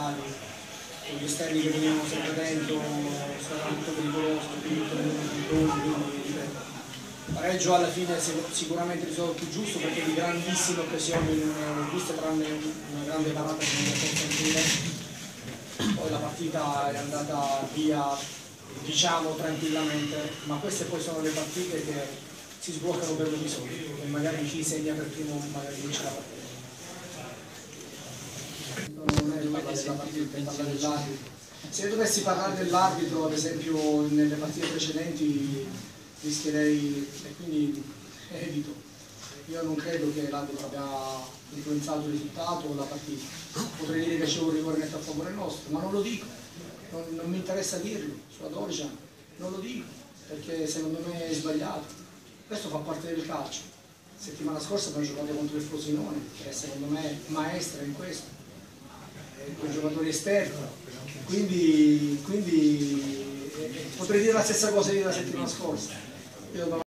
laterali, gli esterni che venivano sempre dentro, sarà molto pericoloso, quindi ripeto. Pareggio alla fine sicuramente il risultato più giusto perché di grandissime occasioni non ne ho viste, tranne una grande parata che non mi ha sentire. Poi la partita è andata via, diciamo, tranquillamente, ma queste poi sono le partite che si sbloccano per l'episodio e magari chi segna per primo magari vince la partita. Non è parlare della partita, è parlare dell'arbitro. Se dovessi parlare dell'arbitro, ad esempio, nelle partite precedenti, rischierei e quindi evito. Io non credo che l'arbitro abbia influenzato il risultato o la partita. Potrei dire che c'è un rigore netto a favore nostro, ma non lo dico, non mi interessa dirlo, sulla 12 anni, non lo dico, perché secondo me è sbagliato. Questo fa parte del calcio. Settimana scorsa abbiamo giocato contro il Frosinone, che secondo me è maestra in questo, con giocatori esterni, quindi potrei dire la stessa cosa della settimana scorsa.